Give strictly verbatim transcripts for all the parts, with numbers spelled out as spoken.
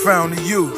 Found the youth.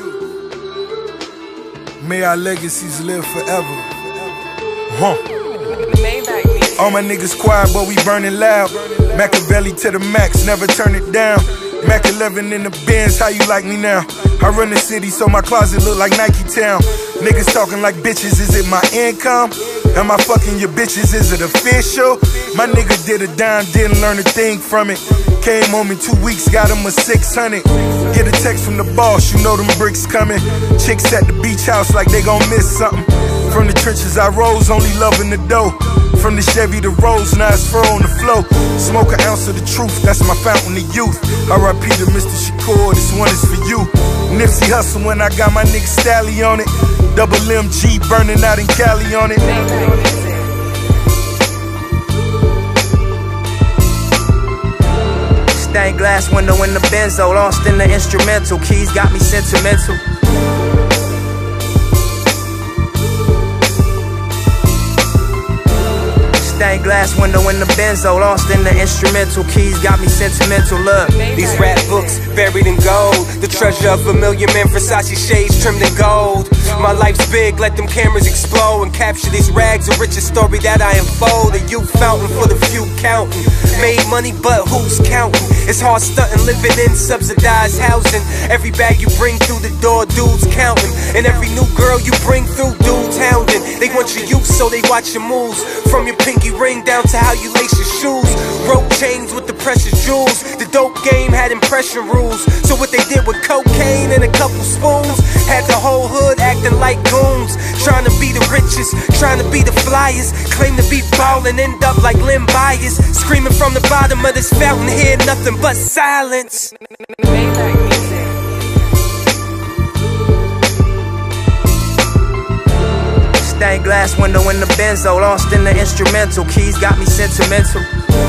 May our legacies live forever. Huh. All my niggas quiet, but we burning loud. Machiavelli to the max, never turn it down. Mac eleven in the Benz, how you like me now? I run the city, so my closet look like Nike Town. Niggas talking like bitches, is it my income? Am I fucking your bitches, is it official? My nigga did a dime, didn't learn a thing from it. Came home in two weeks, got him a six hundred. Get a text from the boss, you know them bricks coming. Chicks at the beach house like they gon' miss something. From the trenches I rose, only loving the dough. From the Chevy to Rose, now it's fur on the flow. Smoke an ounce of the truth, that's my fountain of youth. R I P to Mister Shakur, this one is for you. Nipsey Hussle when I got my nigga Stally on it. Double M G burning out in Cali on it. Stained glass window in the Benzo, lost in the instrumental. Keys got me sentimental. Stained glass window in the Benzo, lost in the instrumental. Keys got me sentimental. Look, these rap books buried in gold, the treasure of a million men, Versace shades trimmed in gold. My life's big, let them cameras explode and capture these rags, the richest story that I unfold. A youth fountain for the few counting. Made money, but who's counting? It's hard stunting, living in subsidized housing. Every bag you bring through the door, dudes counting. And every new girl you bring through, dudes hounding. They want your youth, so they watch your moves. From your pinky ring down to how you lace your shoes. Rope chains with the precious jewels. The dope game had impression rules. So what they did with cocaine and a couple spoons had the whole hood acting like goons. Trying to be the richest, trying to be the flyest. Claim to be ballin', end up like Lim Bias. Screaming from the bottom of this fountain, hear nothing but silence. Stained glass window in the Benzo, lost in the instrumental. Keys got me sentimental.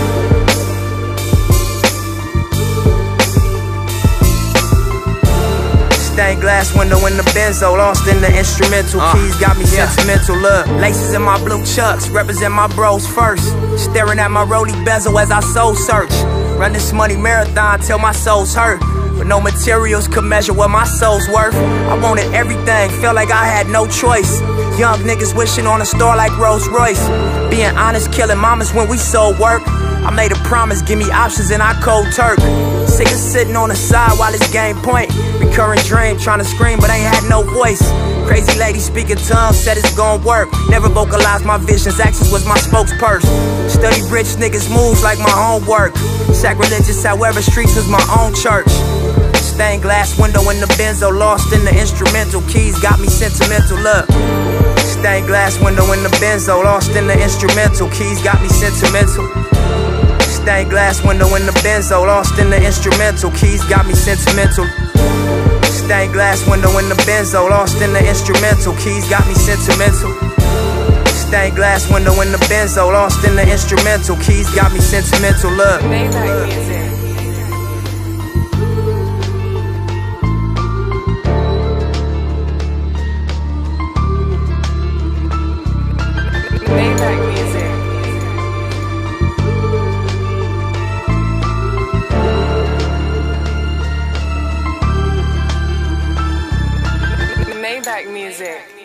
Stained glass window in the Benzo, lost in the instrumental. Keys got me yeah. sentimental. Look, laces in my blue chucks, represent my bros first. Staring at my rollie bezel as I soul search. Run this money marathon till my soul's hurt. But no materials could measure what my soul's worth. I wanted everything, felt like I had no choice. Young niggas wishing on a star like Rolls Royce. Being honest, killing mamas when we sold work. I made a promise, give me options and I cold turk. Sick of sitting on the side while it's game point. Recurring dream, trying to scream but ain't had no voice. Crazy lady speaking tongues, said it's gon' work. Never vocalized my visions, actions was my spokesperson. Study rich niggas moves like my homework. Sacrilegious, however, streets was my own church. Stained glass window in the Benzo, lost in the instrumental. Keys got me sentimental. Look, stained glass window in the Benzo, lost in the instrumental. Keys got me sentimental. Stained glass window in the Benzo, lost in the instrumental. Keys got me sentimental. Stained glass window in the Benzo, lost in the instrumental. Keys got me sentimental. Stained glass window in the Benzo, lost in the instrumental. Keys got me sentimental. Look. Maybach music.